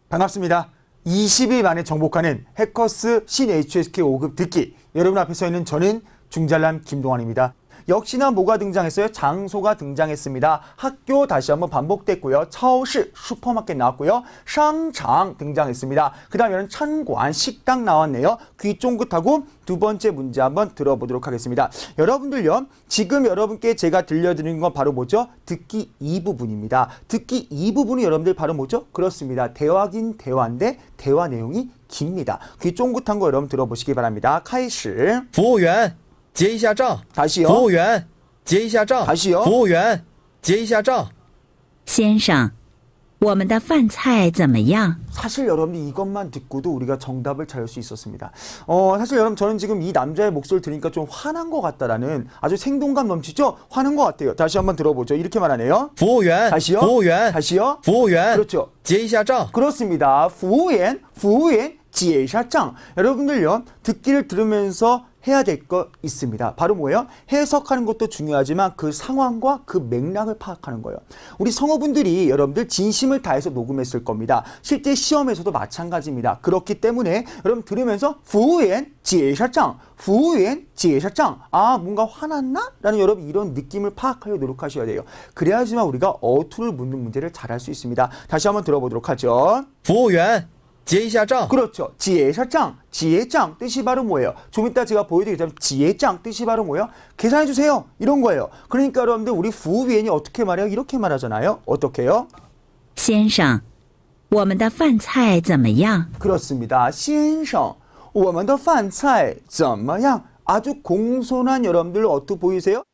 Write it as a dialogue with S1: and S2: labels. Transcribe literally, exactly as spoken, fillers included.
S1: 반갑습니다. 이십 일 만에 정복하는 해커스 신 에이치에스케이 오 급 듣기. 여러분 앞에 서 있는 저는 중잘남 김동환입니다. 역시나 뭐가 등장했어요? 장소가 등장했습니다. 학교 다시 한번 반복됐고요. 차오시 슈퍼마켓 나왔고요. 상장 등장했습니다. 그 다음에는 찬관 식당 나왔네요. 귀 쫑긋하고 두 번째 문제 한번 들어보도록 하겠습니다. 여러분들요, 지금 여러분께 제가 들려드리는 건 바로 뭐죠? 듣기 이 부분입니다. 듣기 이 부분이 여러분들 바로 뭐죠? 그렇습니다. 대화긴 대화인데 대화 내용이 깁니다. 귀 쫑긋한 거 여러분 들어보시기 바랍니다. 카이시.
S2: 服务员结一下账
S1: 다시요.
S2: 服务员结一下账
S1: 다시요.
S2: 服务员结一下账
S3: 先生，我们的饭菜怎么样？
S1: 사실 여러분이 이것만 듣고도 우리가 정답을 찾을 수 있었습니다. 어, 사실 여러분 저는 지금 이 남자의 목소리를 들으니까 좀 화난 것 같다라는 아주 생동감 넘치죠? 화난 것 같아요. 다시 한번 들어보죠. 이렇게 말하네요.
S2: 服务员
S1: 다시요.
S2: 服务员
S1: 다시요.
S2: 服务员
S1: 그렇죠.
S2: 结一下账
S1: 그렇습니다. 후우엔, 후우엔, 지혜샤짱. 여러분들요, 듣기를 들으면서 해야 될 거 있습니다. 바로 뭐예요? 해석하는 것도 중요하지만 그 상황과 그 맥락을 파악하는 거예요. 우리 성우분들이 여러분들 진심을 다해서 녹음했을 겁니다. 실제 시험에서도 마찬가지입니다. 그렇기 때문에 여러분 들으면서 후엔 지혜샤짱, 후엔 지혜샤짱. 아, 뭔가 화났나? 라는 여러분 이런 느낌을 파악하려 노력하셔야 돼요. 그래야지만 우리가 어투를 묻는 문제를 잘할 수 있습니다. 다시 한번 들어보도록 하죠.
S2: 服务员结一下账
S1: 그렇죠. 지혜샤짱, 지혜짱 뜻이 바로 뭐예요? 좀 이따 제가 보여드리자면 지혜짱 뜻이 바로 뭐예요? 계산해주세요. 이런 거예요. 그러니까 여러분들 우리 후위엔이 어떻게 말해요? 이렇게 말하잖아요. 어떻게 해요?
S3: 先生，我们的饭菜怎么样？
S1: 그렇습니다. 先生,我们的饭菜怎么样? 아주 공손한 여러분들 어떻게 보이세요?